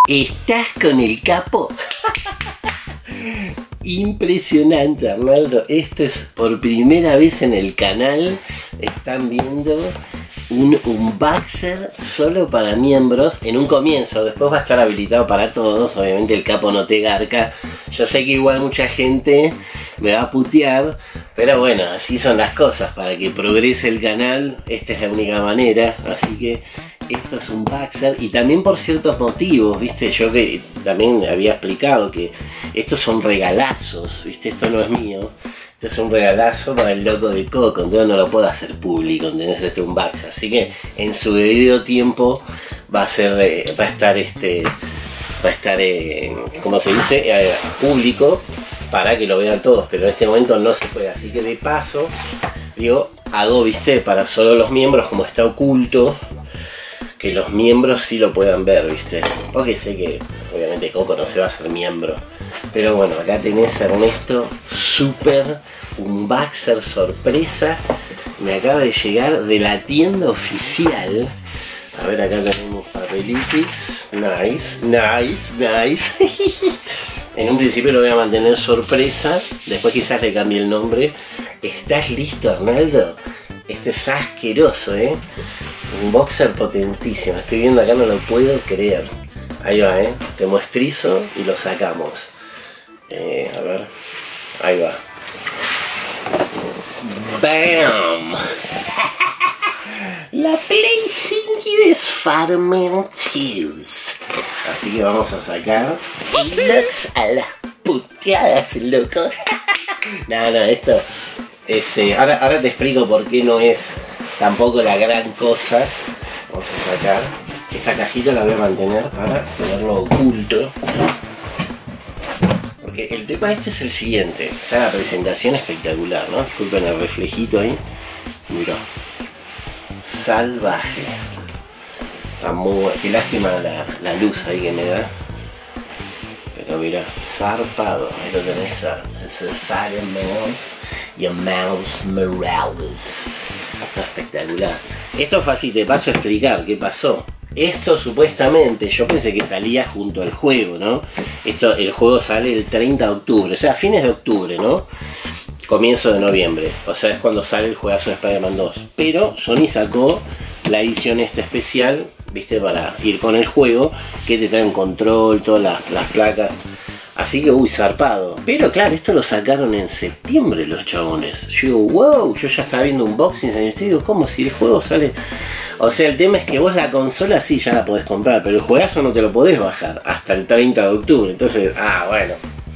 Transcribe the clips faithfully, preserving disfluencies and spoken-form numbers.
¿Estás con el capo? Impresionante, Arnaldo. Esto es por primera vez en el canal. Están viendo un unboxer solo para miembros en un comienzo. Después va a estar habilitado para todos. Obviamente el capo no te garca. Yo sé que igual mucha gente me va a putear, pero bueno, así son las cosas. Para que progrese el canal, esta es la única manera. Así que esto es un unboxer, y también por ciertos motivos, viste, yo que también había explicado que estos son regalazos, viste, esto no es mío, esto es un regalazo para el loco de Coco, entonces no lo puedo hacer público, ¿entendés? Este unboxer, así que en su debido tiempo va a ser, eh, va a estar este, va a estar, eh, como se dice, eh, público, para que lo vean todos, pero en este momento no se puede, así que de paso, digo, hago, viste, para solo los miembros, como está oculto, que los miembros sí lo puedan ver, viste, porque sé que obviamente Coco no se va a hacer miembro, pero bueno, acá tenés, Ernesto, super unboxer sorpresa, me acaba de llegar de la tienda oficial. A ver, acá tenemos papelitos, nice, nice, nice. En un principio lo voy a mantener sorpresa, después quizás le cambie el nombre. ¿Estás listo, Arnaldo? Este es asqueroso, ¿eh? Un boxer potentísimo. Estoy viendo acá, no lo puedo creer. Ahí va, ¿eh? Te muestrizo y lo sacamos. Eh, a ver. Ahí va. ¡Bam! La Play cinco de Farmenteus. Así que vamos a sacar Xbox a las puteadas, loco. No, no, esto es... Eh, ahora, ahora te explico por qué no es tampoco la gran cosa. Vamos a sacar. Esta cajita la voy a mantener para tenerlo oculto. Porque el tema este es el siguiente. O sea, la presentación espectacular, ¿no? Disculpen el reflejito ahí. Mirá. Salvaje. Está muy... Qué lástima la, la luz ahí que me da. Pero mira, zarpado. Ahí lo tenés a Spider-Man y a Miles Morales. Está espectacular. Esto fue así, te paso a explicar qué pasó. Esto supuestamente, yo pensé que salía junto al juego, ¿no? Esto, el juego sale el treinta de octubre, o sea, fines de octubre, ¿no? Comienzo de noviembre, o sea, es cuando sale el juegazo de Spider-Man dos. Pero Sony sacó la edición esta especial, viste, para ir con el juego, que te trae un control, todas las, las placas. Así que, uy, zarpado. Pero claro, esto lo sacaron en septiembre los chabones. Yo digo, wow, yo ya estaba viendo unboxings en este, digo, ¿cómo si el juego sale? O sea, el tema es que vos la consola sí ya la podés comprar, pero el juegazo no te lo podés bajar hasta el treinta de octubre. Entonces, ah, bueno.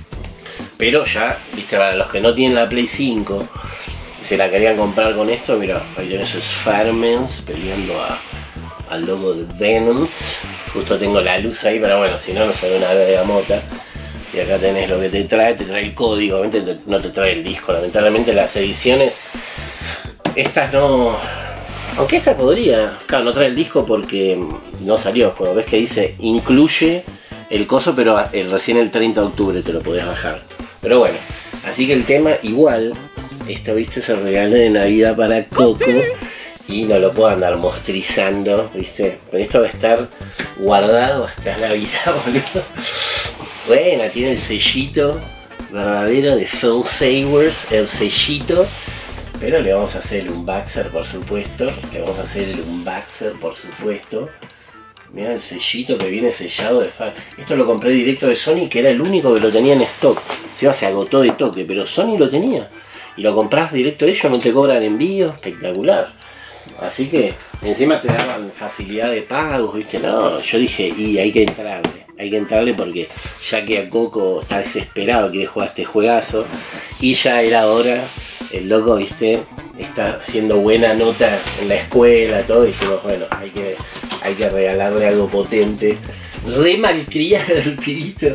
Pero ya, viste, para los que no tienen la Play cinco, se la querían comprar con esto, mira, ahí tenés esos Farmens peleando a, al logo de Venoms. Justo tengo la luz ahí, pero bueno, si no, no se ve una bergamota. Y acá tenés lo que te trae, te trae el código, obviamente no te trae el disco, lamentablemente las ediciones, estas no, aunque esta podría, claro, no trae el disco porque no salió el juego, ves que dice, incluye el coso, pero el, recién el treinta de octubre te lo podés bajar, pero bueno, así que el tema igual, esto viste, es el regalo de Navidad para Coco, y no lo puedo andar mostrizando, viste, esto va a estar guardado hasta Navidad, boludo. Bueno, tiene el sellito verdadero de Phil Sawers, el sellito. Pero le vamos a hacer el unboxer, por supuesto. Le vamos a hacer el unboxer, por supuesto. Mira el sellito que viene sellado de fa... Esto lo compré directo de Sony, que era el único que lo tenía en stock. Encima se agotó de toque, pero Sony lo tenía. Y lo compras directo de ellos, no te cobran envío, espectacular. Así que encima te daban facilidad de pagos, ¿viste? No, yo dije, y hay que entrarle. Hay que entrarle porque ya que a Coco está desesperado, quiere jugar este juegazo, y ya era hora, el loco, viste, está haciendo buena nota en la escuela, todo, y dijimos, bueno, hay que, hay que regalarle algo potente. Re malcriado el pirito.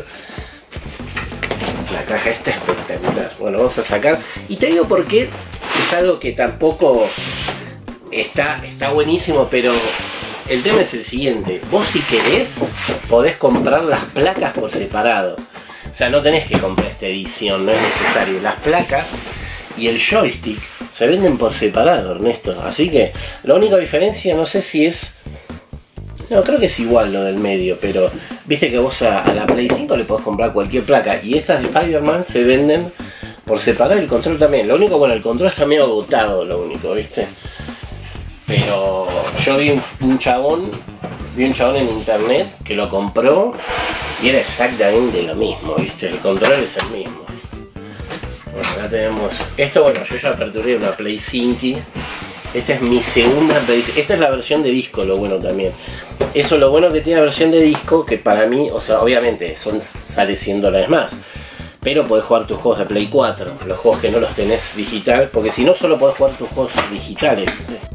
La caja está espectacular. Bueno, vamos a sacar, y te digo por qué, es algo que tampoco está, está buenísimo, pero... El tema es el siguiente, vos si querés podés comprar las placas por separado. O sea, no tenés que comprar esta edición, no es necesario. Las placas y el joystick se venden por separado, Ernesto. Así que la única diferencia, no sé si es... No, creo que es igual lo del medio, pero viste que vos a, a la Play cinco le podés comprar cualquier placa, y estas de Spider-Man se venden por separar, el control también. Lo único, bueno, el control está medio agotado, lo único, viste. Pero yo vi un, un chabón, vi un chabón en internet que lo compró y era exactamente lo mismo, viste, el control es el mismo. Bueno, acá tenemos esto. Bueno, yo ya aperturé una Play cinco. Esta es mi segunda Play. Esta es la versión de disco, lo bueno también. Eso es lo bueno que tiene la versión de disco, que para mí, o sea, obviamente son, sale cien dólares más, pero podés jugar tus juegos de Play cuatro, los juegos que no los tenés digital, porque si no solo podés jugar tus juegos digitales.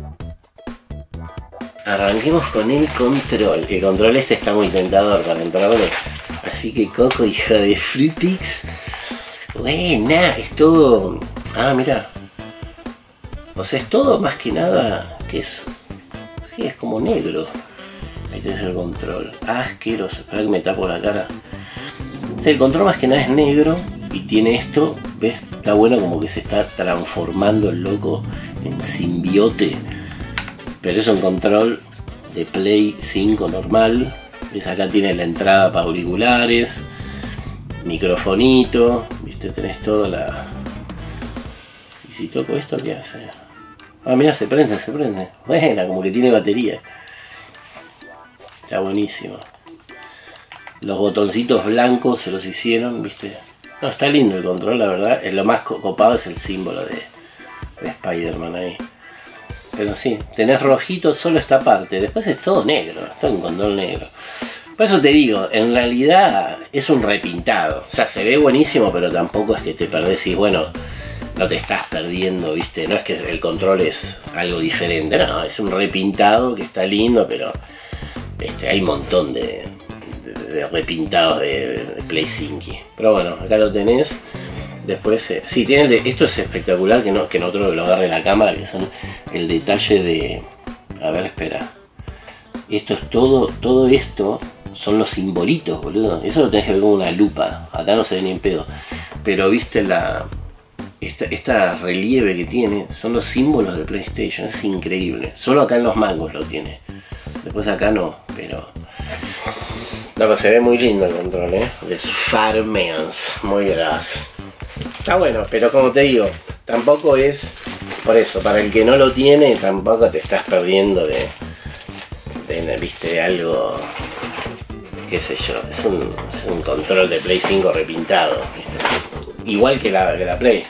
Arranquemos con el control. El control este está muy tentador para entrarle. Así que Coco, hija de Frutix. Buena, es todo. Ah, mira. O sea, es todo más que nada. Que es. Sí, es como negro. Ahí tenés el control. Asqueroso. Espera que me tapo la cara. Sí, el control más que nada es negro. Y tiene esto. ¿Ves? Está bueno, como que se está transformando el loco en simbiote. Pero es un control de Play cinco normal. ¿Ves? Acá tiene la entrada para auriculares, microfonito, viste, tenés toda la... ¿Y si toco esto qué hace? Ah, mira, se prende, se prende. Buena, como que tiene batería. Está buenísimo. Los botoncitos blancos se los hicieron, viste. No, está lindo el control, la verdad. Lo más copado es el símbolo de, de Spider-Man ahí. Pero sí, tenés rojito solo esta parte, después es todo negro, es todo un control negro. Por eso te digo, en realidad es un repintado. O sea, se ve buenísimo, pero tampoco es que te perdés y bueno, no te estás perdiendo, ¿viste? No es que el control es algo diferente, no, es un repintado que está lindo, pero este, hay un montón de, de, de repintados de, de Play cinco. Pero bueno, acá lo tenés. Después, eh, sí, tiene de, esto es espectacular, que no que no otro lo agarre la cámara, que son el detalle de... A ver, espera. Esto es todo, todo esto son los simbolitos, boludo. Eso lo tenés que ver con una lupa. Acá no se ve ni en pedo. Pero viste la... Esta, esta relieve que tiene, son los símbolos de PlayStation, es increíble. Solo acá en los mangos lo tiene. Después acá no, pero... No, pero se ve muy lindo el control, ¿eh? De Spider-Man, muy gras. Está bueno, pero como te digo, tampoco es por eso, para el que no lo tiene, tampoco te estás perdiendo de, de viste, algo, qué sé yo, es un, es un control de Play cinco repintado, ¿viste? Igual que la, que la Play.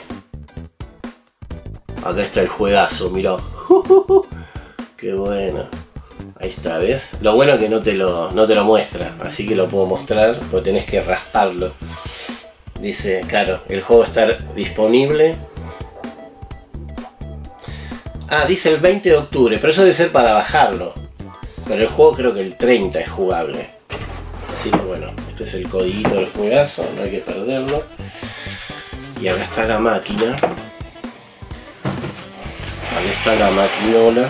Acá está el juegazo, mirá. Qué bueno. Ahí está, ¿ves? Lo bueno es que no te lo, no te lo muestra, así que lo puedo mostrar, pero tenés que rasparlo. Dice, claro, el juego está disponible. Ah, dice el veinte de octubre, pero eso debe ser para bajarlo. Pero el juego creo que el treinta es jugable. Así que bueno, este es el codiguito del juegazo, no hay que perderlo. Y acá está la máquina. Acá está la maquinola.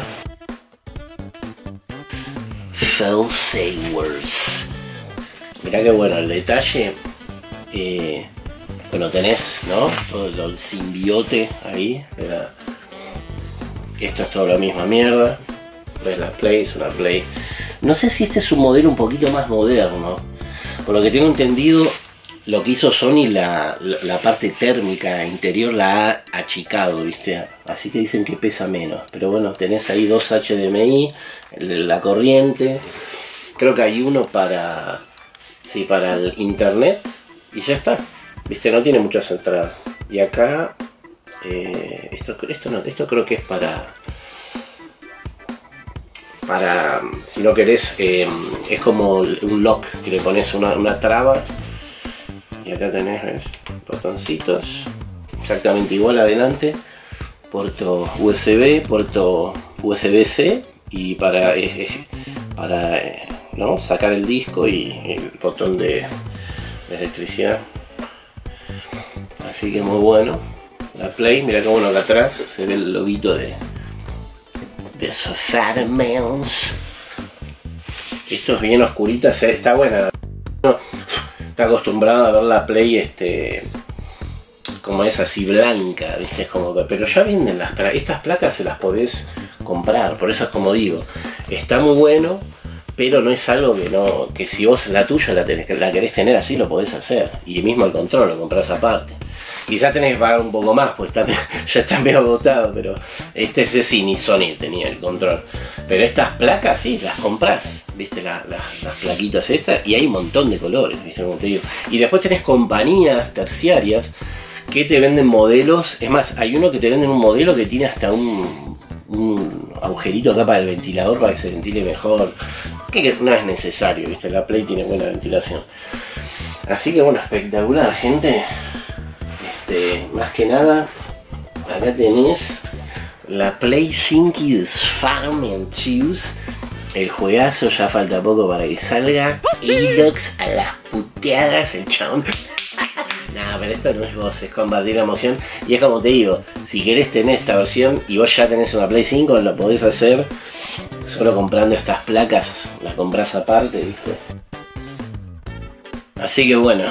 Phil Sawers. Mirá qué bueno el detalle. Eh, bueno, tenés, ¿no? Todo el, el simbiote ahí. De la... Esto es toda la misma mierda. ¿Ves? La Play es una Play. No sé si este es un modelo un poquito más moderno. Por lo que tengo entendido, lo que hizo Sony, la, la, la parte térmica interior la ha achicado, ¿viste? Así que dicen que pesa menos. Pero bueno, tenés ahí dos H D M I, la corriente. Creo que hay uno para... Sí, para el internet. Y ya está, viste, no tiene muchas entradas. Y acá, eh, esto, esto, no, esto creo que es para, para, si no querés, eh, es como un lock, que le pones una, una traba. Y acá tenés, ¿ves? Botoncitos, exactamente igual adelante. Puerto U S B, puerto U S B C. Y para, eh, para eh, ¿no? sacar el disco y el botón de... electricidad. Así que muy bueno. La Play, mira cómo bueno acá atrás se ve el loguito de de Spider-Man. Esto es bien oscurita, está buena. Está acostumbrado a ver la Play este como es así blanca, viste, es como que, pero ya venden las placas. Estas placas se las podés comprar, por eso es como digo, está muy bueno. pero no es algo que no, que si vos la tuya la, tenés, la querés tener así, lo podés hacer. Y mismo el control lo comprás aparte. Quizás tenés que pagar un poco más, pues está, ya está medio agotado, pero este ese sí, ni Sony tenía el control. Pero estas placas sí, las comprás, viste, la, la, las plaquitas estas, y hay un montón de colores, viste, como te digo. Y después tenés compañías terciarias que te venden modelos. Es más, hay uno que te venden un modelo que tiene hasta un, un agujerito acá para el ventilador para que se ventile mejor, que no es necesario, viste, la Play tiene buena ventilación. Así que bueno, espectacular, gente. Este, más que nada, acá tenés la Play cinco Farm and Choose. El juegazo, ya falta poco para que salga. Alox a las puteadas, el chabón. Nah, pero esto no es vos, es compartir la emoción. Y es como te digo, si querés tener esta versión y vos ya tenés una Play cinco, lo podés hacer solo comprando estas placas. Las comprás aparte, ¿viste? Así que bueno,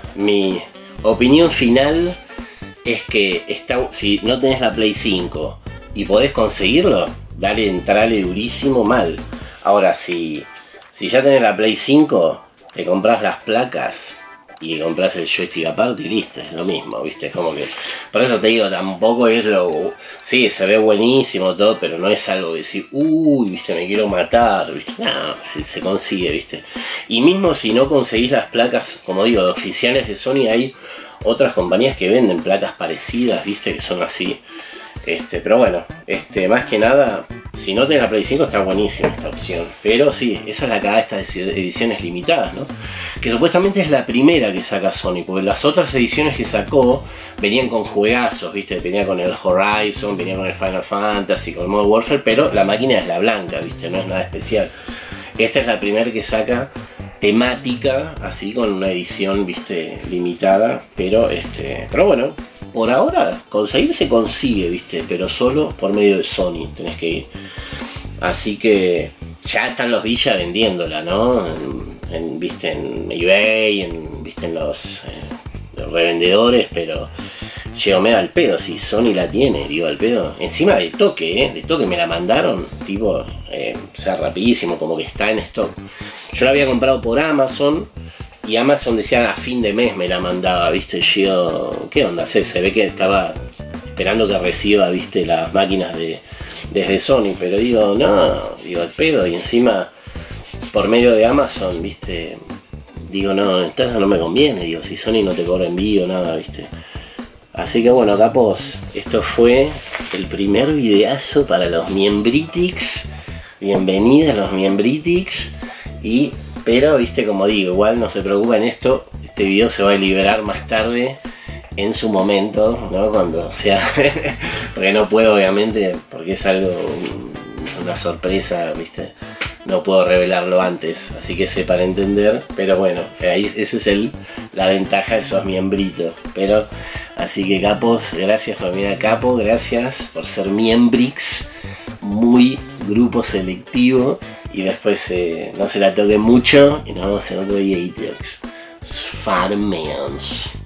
mi opinión final es que está, si no tenés la Play cinco y podés conseguirlo, dale, entrale durísimo mal. Ahora, si, si ya tenés la Play cinco, te compras las placas y compras el joystick aparte y listo, es lo mismo, ¿viste? Es como que, por eso te digo, tampoco es lo... Sí, se ve buenísimo todo, pero no es algo de decir, uy, ¿viste? Me quiero matar, ¿viste? No, se, se consigue, ¿viste? Y mismo si no conseguís las placas, como digo, de oficiales de Sony, hay otras compañías que venden placas parecidas, ¿viste? Que son así. Este, pero bueno, este, más que nada, si no tenés la Play cinco está buenísima esta opción. Pero sí, esa es la cara de estas ediciones limitadas, ¿no? Que supuestamente es la primera que saca Sony, porque las otras ediciones que sacó venían con juegazos, ¿viste? Venía con el Horizon, venía con el Final Fantasy, con el Modern Warfare, pero la máquina es la blanca, ¿viste? No es nada especial. Esta es la primera que saca temática, así con una edición, viste, limitada, pero este, pero bueno, por ahora conseguir se consigue, viste, pero solo por medio de Sony tenés que ir. Así que ya están los Villa vendiéndola, ¿no? En, en, viste, en eBay, en, viste, en los, eh, los revendedores, pero llego medio al pedo, si Sony la tiene, digo, al pedo. Encima de toque, ¿eh? De toque me la mandaron, tipo, eh, o sea, rapidísimo, como que está en stock. Yo la había comprado por Amazon y Amazon decía a fin de mes me la mandaba, ¿viste? Yo, ¿qué onda? Se, se ve que estaba esperando que reciba, ¿viste? Las máquinas de, desde Sony, pero digo, no, digo, al pedo. Y encima, por medio de Amazon, ¿viste? Digo, no, entonces no me conviene, digo, si Sony no te cobra envío, nada, ¿viste? Así que bueno, capos, esto fue el primer videazo para los Miembritics. Bienvenidos los Miembritics. Y, pero, viste, como digo, igual no se preocupen esto. Este video se va a liberar más tarde, en su momento, ¿no? Cuando sea... porque no puedo, obviamente, porque es algo, una sorpresa, viste. No puedo revelarlo antes, así que sé para entender. Pero bueno, ahí esa es el, la ventaja de esos miembritos. Pero, así que capos, gracias por venir a Capo, gracias por ser miembrix, muy grupo selectivo. Y después eh, no se la toquen mucho y nos vemos en otro video. Farmans.